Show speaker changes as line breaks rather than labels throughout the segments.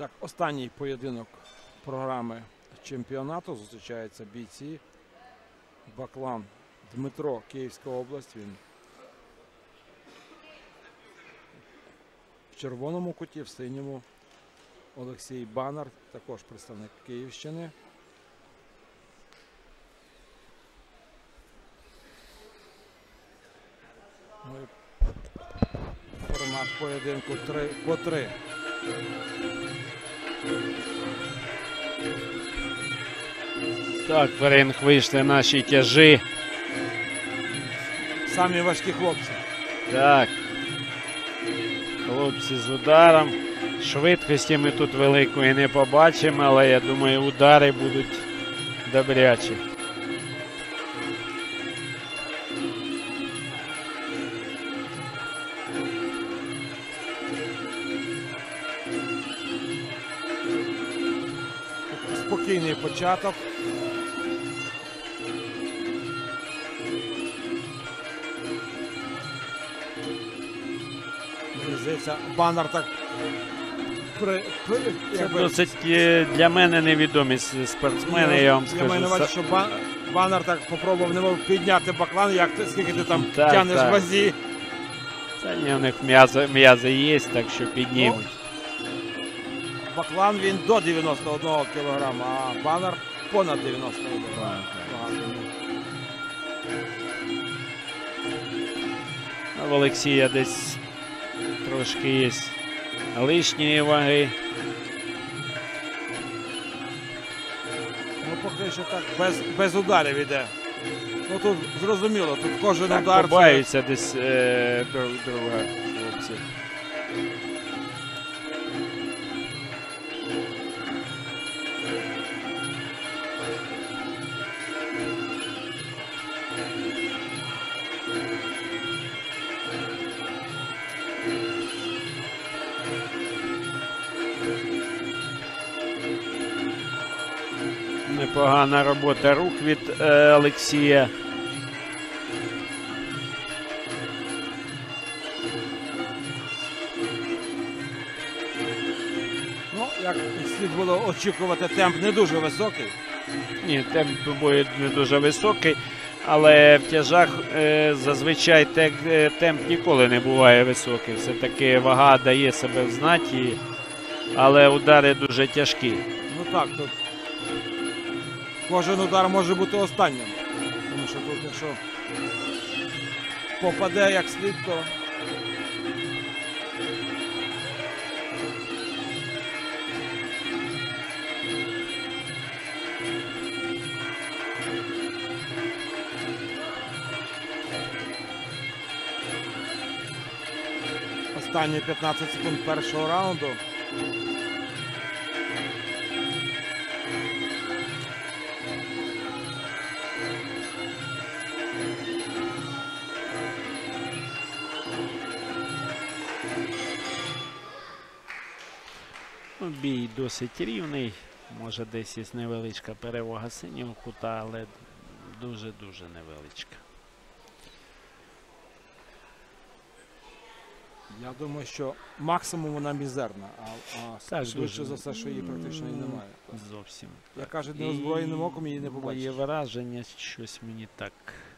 Так, останній поєдинок програми чемпіонату. Зустрічаються бійці. Баклан Дмитро, Київська область. Він в червоному куті, в синьому Олексій Банар, також представник Київщини. Ну і формат поєдинку 3-3.
Так, в ринг вийшли наші тяжі.
Самі важкі хлопці.
Так. Хлопці з ударом. Швидкості ми тут великої не побачимо, але я думаю, удари будуть добрячі.
Спокійний початок. Мені здається, Банар так
Це досить для мене невідомі спортсмени, я вам скажу.
Я маю на увазі, що Банар так попробував немов підняти Баклан, скільки ти там
так,
тягнеш
так.
вазі.
Та ні, у них м'язи є, так що піднімуть.
Баклан він до 91 кг, а Банар понад 91 кг.
В Олексія десь трошки є лишньої ваги.
Ну, поки що так, без ударів іде. Ну тут зрозуміло, тут кожен
Так,
удар.
побаються десь друга хлопці. Непогана робота рук від Олексія.
Ну, як слід було очікувати, темп не дуже високий.
Ні, темп бою не дуже високий, але в тяжах зазвичай темп ніколи не буває високий. Все-таки вага дає себе знати, але удари дуже тяжкі.
Ну так, тут кожен удар може бути останнім. Тому що тут, якщо попаде як слід, то останні 15 секунд першого раунду.
Бій досить рівний, може десь є невеличка перевага синього кута, але дуже-дуже невеличка.
Я думаю, що максимум вона мізерна,
Так,
швидше за все, що її практично і немає.
Зовсім.
Я кажу, неозброєним оком її не побачиш.
Моє враження, щось мені так.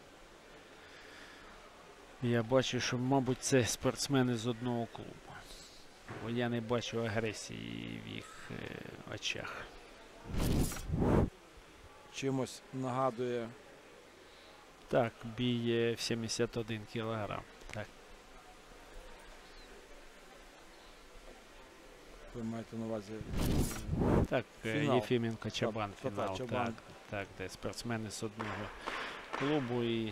Я бачу, що, мабуть, це спортсмени з одного клубу. Бо я не бачу агресії в їх очах.
Чимось нагадує.
Так, бій в 71 кілограм. Так.
Ви маєте на увазі
Так,
фінал.
Єфіменко Чабан фінал.
Чабан.
Так, де спортсмени з одного клубу і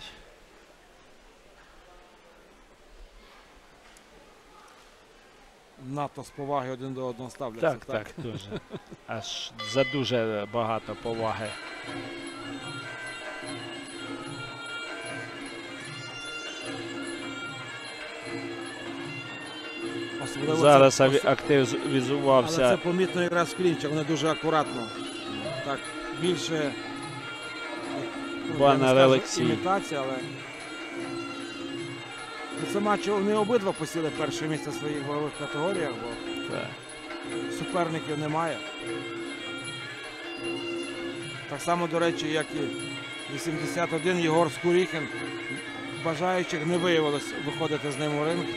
надто з поваги один до одного ставляться.
так, дуже. Аж за дуже багато поваги.
Особливо
Зараз
це, але
активізувався.
це помітно якраз в клінчах, вони дуже акуратно. Так, більше
Банар Олексій.
імітація, але це матч, вони обидва посіли перше місце в своїх вагових категоріях, бо
Так.
суперників немає. Так само, до речі, як і 81 Єгор Скуріхін. Бажаючих не виявилось виходити з ним у ринг.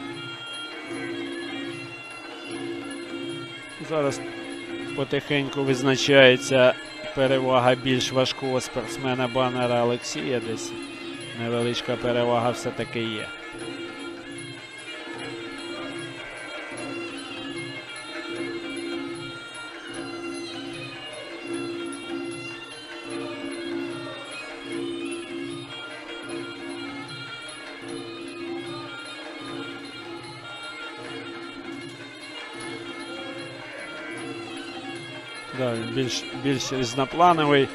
Зараз потихеньку визначається перевага більш важкого спортсмена Баннера Олексія. Десь невеличка перевага все-таки є. Да, він більш різноплановий,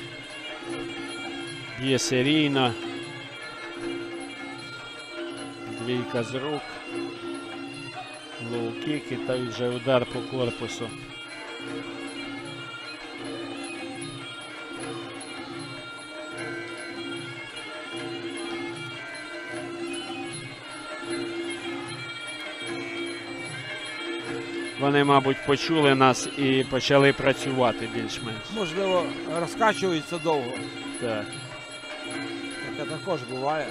є серійно, двійка з рук, лоу-кіки та вже удар по корпусу. Вони, мабуть, почули нас і почали працювати більш-менш.
Можливо, розкачуються довго.
Так.
Таке також буває.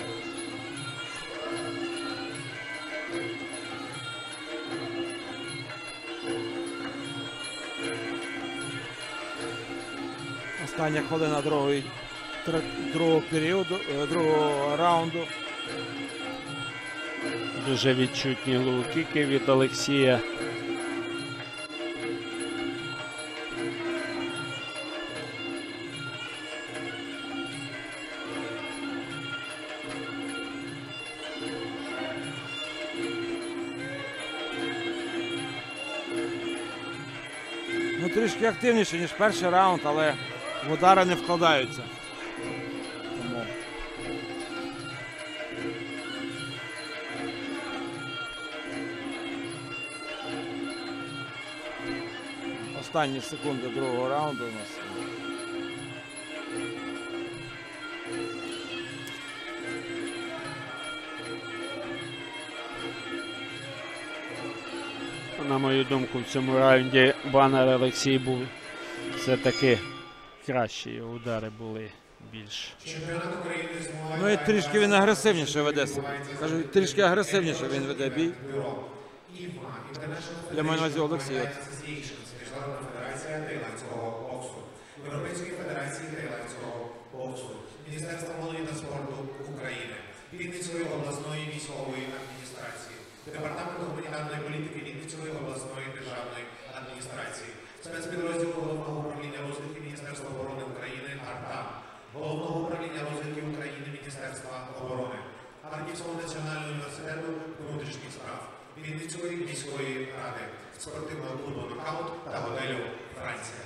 Остання хвилина другого періоду, другого раунду.
Дуже відчутні лоу-кіки від Олексія.
Ну, трішки активніше, ніж перший раунд, але в удари не вкладаються. Тому останні секунди другого раунду у нас.
На мою думку, в цьому раунді Баннер Олексій був все-таки кращі, його удари були більш.
Ну і трішки він агресивніше веде себе. Кажу, трішки агресивніше він веде бій. Я маю на увазі Олексія.
Європейської федерації тайландського боксу, Міністерства молоді та спорту України, Вінницької обласної військової адміністрації, Департаменту гуманітарної політики Вінницької обласної державної адміністрації, спецпідрозділу Головного управління розвідки Міністерства оборони України АРТА, Головного управління розвідки України Міністерства оборони, Харківського національного університету внутрішніх справ, Вінницької міської ради, спортивного клубу «Нокаут» та готелю «Франція».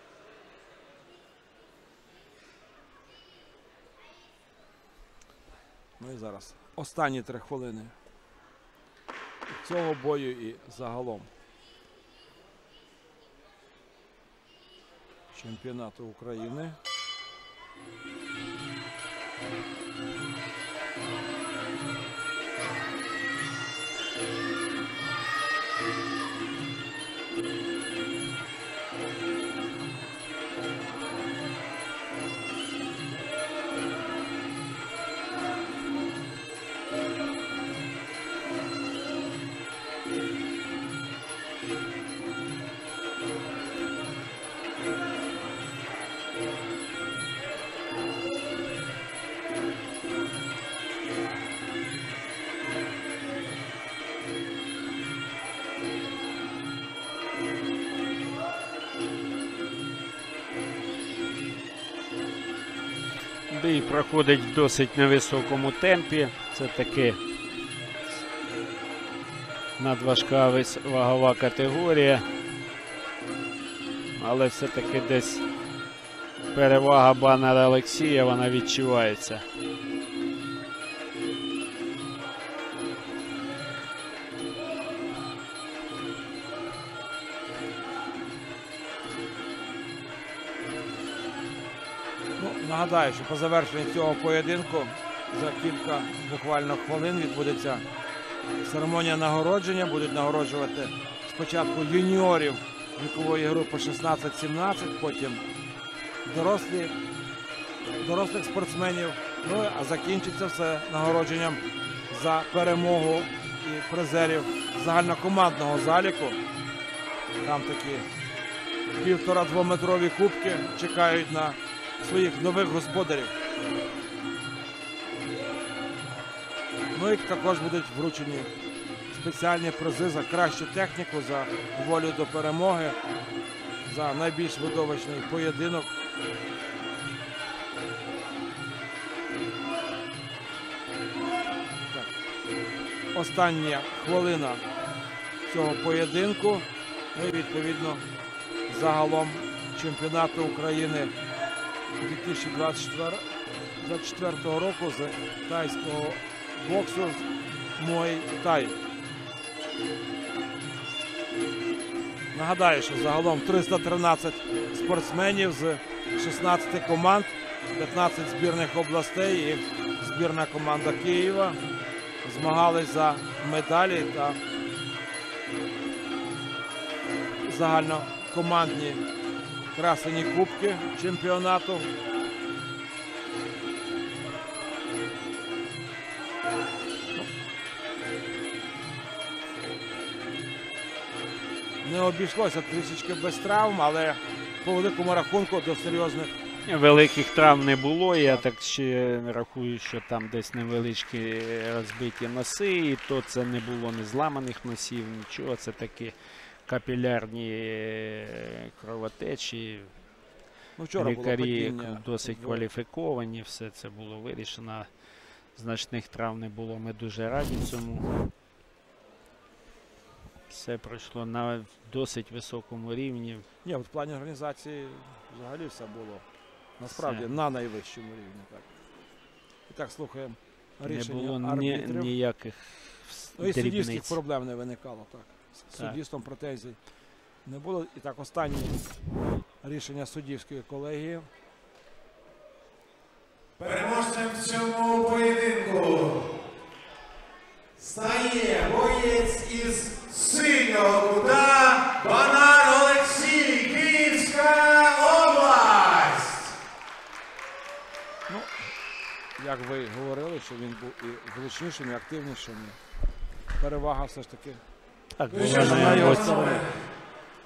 Ну і зараз останні 3 хвилини цього бою і загалом чемпіонату України.
Бій проходить в досить невисокому темпі. Це таки надважка вагова категорія. Але все-таки десь перевага Баннера Олексія, вона відчувається.
Нагадаю, що по завершенні цього поєдинку за кілька буквально хвилин відбудеться церемонія нагородження. Будуть нагороджувати спочатку юніорів вікової групи 16-17, потім дорослих спортсменів. Ну, а закінчиться все нагородженням за перемогу і призерів загальнокомандного заліку. Там такі 1,5-2-метрові кубки чекають на своїх нових господарів. Ну і також будуть вручені спеціальні призи за кращу техніку, за волю до перемоги, за найбільш видовищний поєдинок. Так. Остання хвилина цього поєдинку. Ну і відповідно загалом чемпіонату України 2024 року з тайського боксу Муай Тай. Нагадаю, що загалом 313 спортсменів з 16 команд, 15 збірних областей і збірна команда Києва змагались за медалі та загальнокомандні красені кубки чемпіонату. Не обійшлося трішечки без травм, але по великому рахунку до серйозних.
Великих травм не було, я так ще рахую, що там десь невеличкі розбиті носи, і то це не було не зламаних носів, нічого, це такі капілярні кровотечі.
Ну, вчора було
Лікарі
падіння.
досить кваліфіковані, все це було вирішено, значних травм не було, ми дуже раді цьому. Все пройшло на досить високому рівні.
Ні, от в плані організації взагалі все було насправді
Все.
на найвищому рівні. Так. І так, слухаємо
Не
рішення
було
арбітрів.
ніяких
Ну і суддівських
дрібниць.
проблем не виникало. Так. З
Так.
суддівством претензій не було. І так, останнє рішення суддівської колегії.
Переможцем в цьому поєдинку стає боєць із синього кута Банан Олексій, Київська область.
Ну, як ви говорили, що він був і влучнішим, і активнішим. Перевага все ж таки
Так,
Ну
була
що ж,
на
на його
його
стороні.
панове,